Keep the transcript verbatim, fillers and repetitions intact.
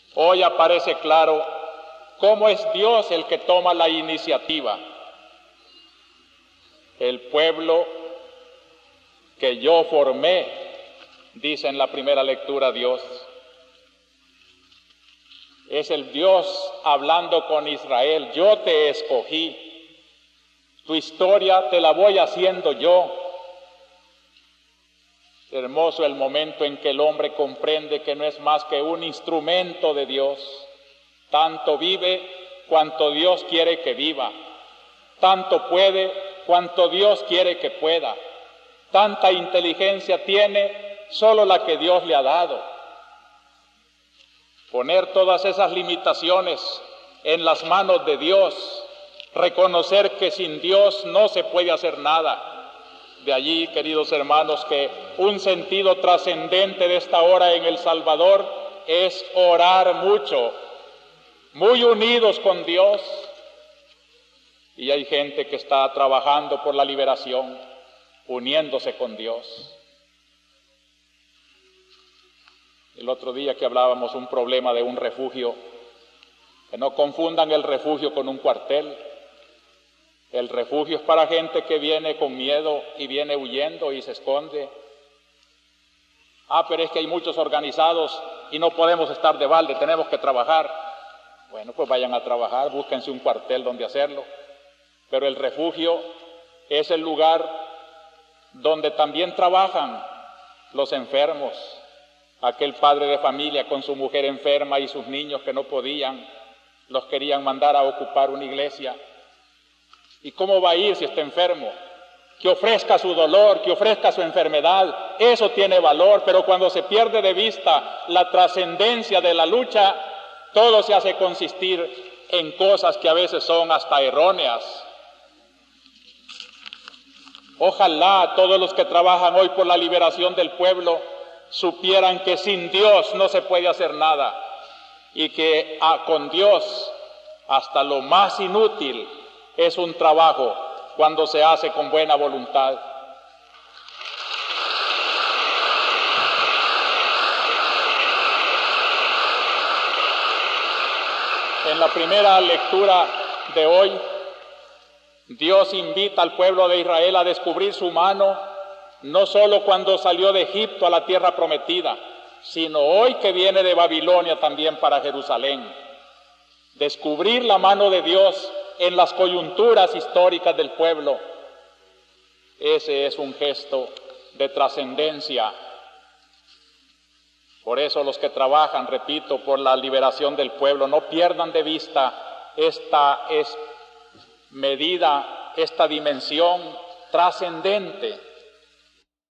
Hoy aparece claro cómo es Dios el que toma la iniciativa. El pueblo que yo formé, dice en la primera lectura Dios. Es el Dios hablando con Israel. Yo te escogí. Tu historia te la voy haciendo yo. Hermoso el momento en que el hombre comprende que no es más que un instrumento de Dios. Tanto vive cuanto Dios quiere que viva. Tanto puede cuanto Dios quiere que pueda. Tanta inteligencia tiene solo la que Dios le ha dado. Poner todas esas limitaciones en las manos de Dios, reconocer que sin Dios no se puede hacer nada. De allí, queridos hermanos, que un sentido trascendente de esta hora en El Salvador es orar mucho, muy unidos con Dios. Y hay gente que está trabajando por la liberación, uniéndose con Dios. El otro día que hablábamos un problema de un refugio, que no confundan el refugio con un cuartel. El refugio es para gente que viene con miedo y viene huyendo y se esconde. Ah, pero es que hay muchos organizados y no podemos estar de balde, tenemos que trabajar. Bueno, pues vayan a trabajar, búsquense un cuartel donde hacerlo. Pero el refugio es el lugar donde también trabajan los enfermos. Aquel padre de familia con su mujer enferma y sus niños que no podían, los querían mandar a ocupar una iglesia. ¿Y cómo va a ir si está enfermo? Que ofrezca su dolor, que ofrezca su enfermedad, eso tiene valor, pero cuando se pierde de vista la trascendencia de la lucha, todo se hace consistir en cosas que a veces son hasta erróneas. Ojalá todos los que trabajan hoy por la liberación del pueblo supieran que sin Dios no se puede hacer nada y que ah, con Dios hasta lo más inútil es un trabajo cuando se hace con buena voluntad. En la primera lectura de hoy, Dios invita al pueblo de Israel a descubrir su mano, no solo cuando salió de Egipto a la tierra prometida, sino hoy que viene de Babilonia también para Jerusalén. Descubrir la mano de Dios en las coyunturas históricas del pueblo, ese es un gesto de trascendencia. Por eso los que trabajan, repito, por la liberación del pueblo, no pierdan de vista esta es medida, esta dimensión trascendente